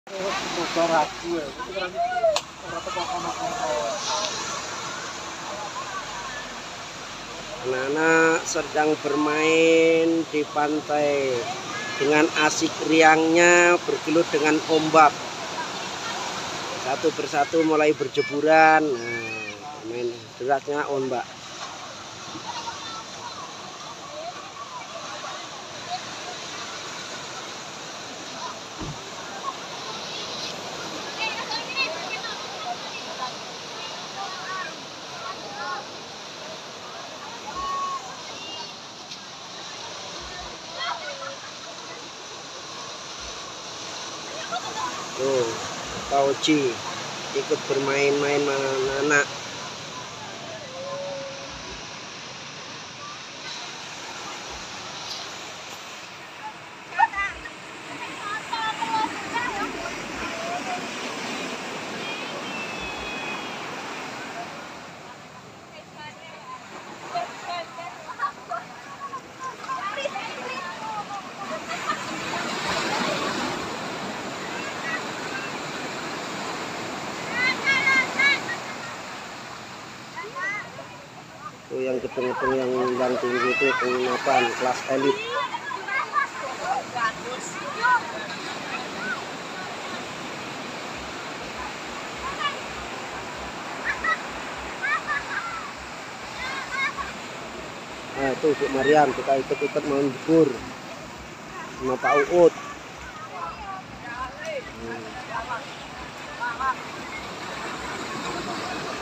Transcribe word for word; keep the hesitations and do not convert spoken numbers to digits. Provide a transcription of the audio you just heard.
Anak-anak sedang bermain di pantai dengan asik riangnya bergelut dengan ombak. Satu persatu mulai berjeburan. Nah, main derasnya ombak. Tuh, Pauci ikut bermain-main anak-anak. Tuh yang gedung-gedung yang yang tinggi itu penginapan kelas elit. Nah tuh Bu Mariam, kita ikut-ikut main bubur sama Pak Uut. Hmm.